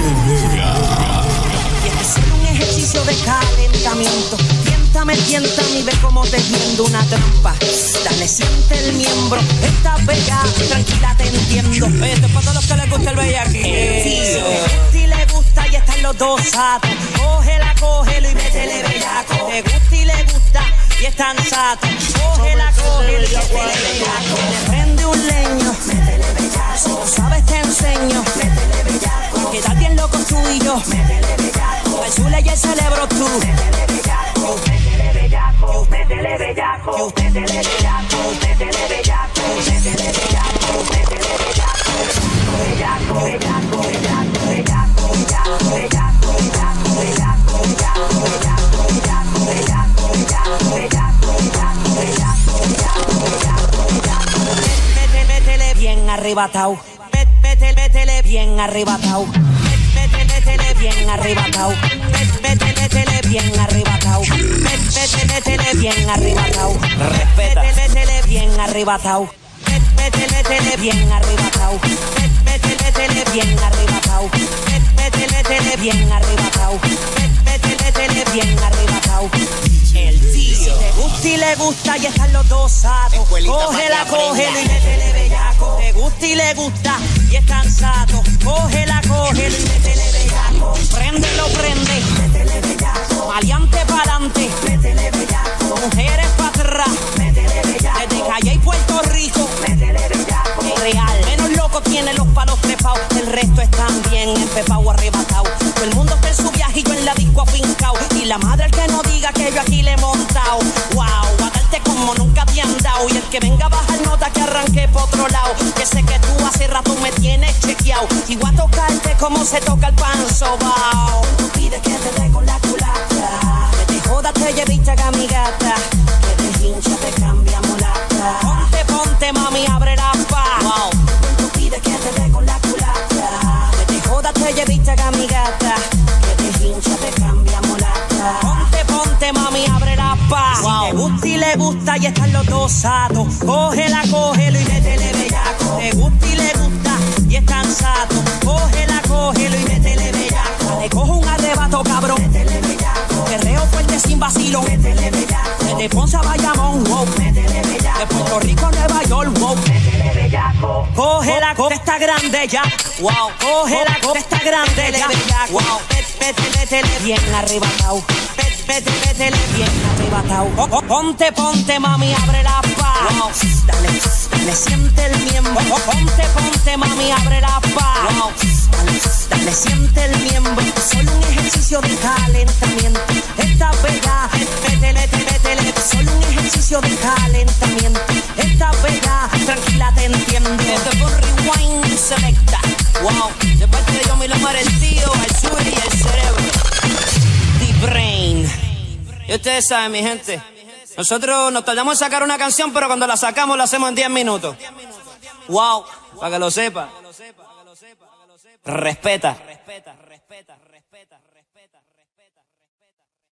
Y este es solo un ejercicio de calentamiento. Tiéntame y ve cómo te tiendo una trampa. Dale, siente el miembro. Estás bella, tranquila, te entiendo. Esto es para todos los que les gusta el bellaqueo. Si le gusta y están los dos satos. Cógelo y métele bellaco. Le gusta y le gusta y están satos. Cógelo y métele bellaco. Le prende un leño, métele bellaco. Si no sabes te enseño, métele bellaco. Quedar bien loco tú y yo, métele bellaco. El chule y el cerebro tú, métele bellaco. Métele bellaco, métele bellaco, métele bellaco, métele bellaco, métele bellaco, métele bellaco, bellaco, bellaco, bellaco, bellaco, bellaco, bellaco, bellaco, bellaco, bellaco, bellaco, bellaco, bellaco, bellaco, bellaco, métele bien arrebatao, métele bien arrebatao, métele bien arrebatao, métele bien arrebatao, métele bien arrebatao, Respeta. métele bien arrebatao, métele bien arrebatao, métele bien arrebatao, métele bien arrebatao, métele bien arrebatao. El tío te gusta y le gusta y están los dos satos. Cógelo y métele bellaco. Te gusta y le gusta y están satos. Cógelo y métele bellaco. Prende, métele bellaco. Maleante pa'lante, métele bellaco. Mujeres pa' atrás, métele bellaco. Desde Calle y Puerto Rico, métele bellaco. Real, menos loco tiene los palos trepados. El resto están bien empepao arrebatao. Todo el mundo está en su viaje y yo en la disco afincao. Y la madre el que no diga que yo aquí le he montao. Wow, a darte como nunca te han dado. Y el que venga a bajar nota que arranque por otro lado. Que sé que tú hace rato me tienes chequeado. Y voy a tocarte como se toca el pan sobao. Tú pides que te dé con la culata. Que te joda, te lleviste a mi gata. Que te hincha, te cambia mulata. Ponte mami, abre la paz. Wow. Tú pides que te dé con la culata. Que te joda, te lleviste a mi gata. Que te hincha, te cambia mulata. Ponte mami, abre la paz. Wow. Si te gusta y le gusta y están los dos satos. Cógelo y métele bellaco. Te gusta y le gusta y están satos. Cógelo y métele bellaco. Te cojo un arrebato cabrón, métele bellaco. Guerreo fuerte sin vacilo, métele bellaco. Desde Ponce a Bayamón, wow, métele bellaco. De Puerto Rico a Nueva York, wow, métele bellaco. Cógela, está grande ya, wow. Cógela, está grande ya, wow. Métele bien arrebatao. Métele bien arrebatao. Ponte mami, abre la paz. Wow. Dale, siente el miembro. Ponte mami, abre la paz. Wow. Dale, siente el miembro. Solo un ejercicio de calentamiento. Esta bella, métele. Solo un ejercicio de calentamiento. Esta bella, tranquila, te entiendo. Esto es un rewind selecta. Wow, de parte de yo, mi Lomar, el tío, el Suri y el cerebro. The Brain. Y ustedes saben, mi gente, nosotros nos tardamos en sacar una canción, pero cuando la sacamos la hacemos en 10 minutos. Wow, para que lo sepa. Respeta.